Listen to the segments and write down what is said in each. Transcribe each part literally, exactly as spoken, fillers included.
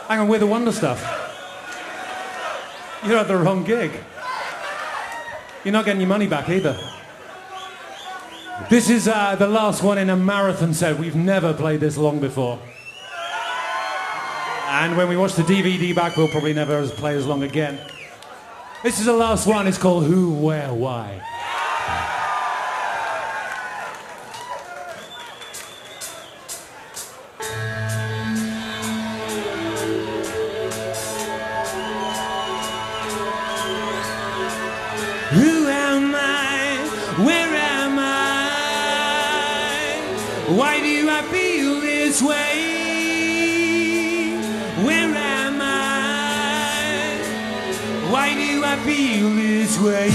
Hang on, we're the Wonder Stuff. You're at the wrong gig. You're not getting your money back either. This is uh, the last one in a marathon set. We've never played this long before. And when we watch the D V D back, we'll probably never play as long again. This is the last one. It's called Who, Where, Why. Who am I? Where am I? Why do I feel this way? Where am I? Why do I feel this way?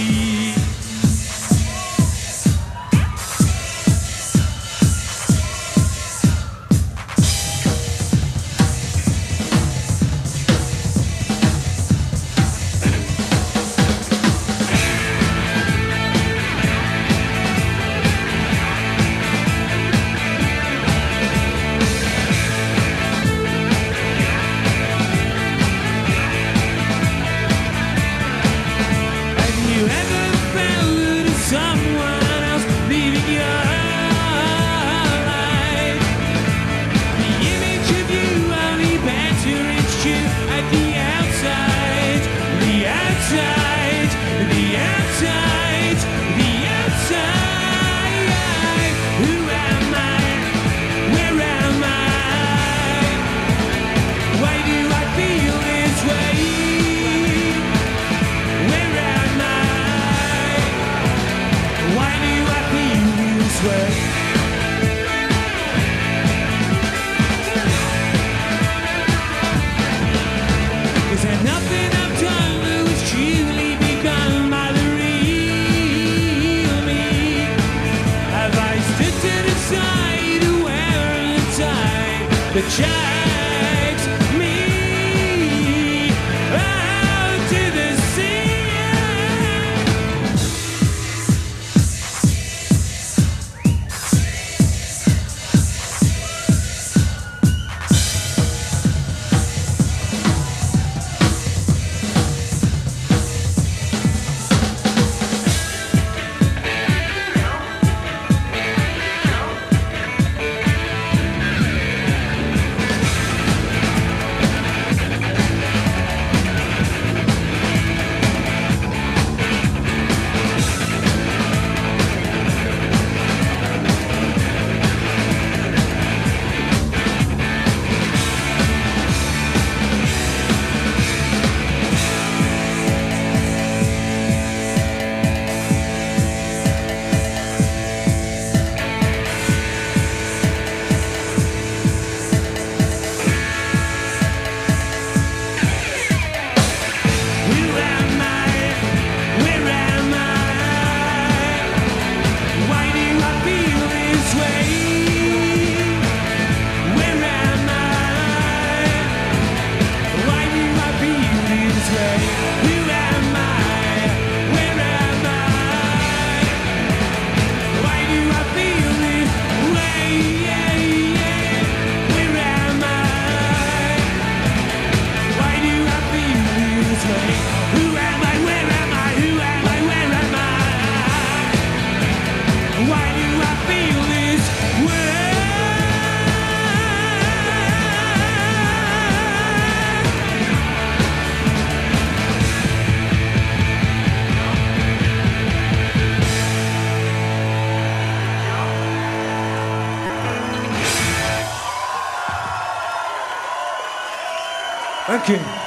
Is there nothing I've done that was truly begun by the real me? Have I stood to the side, aware of the tide that drags me out to the sea? Thank you.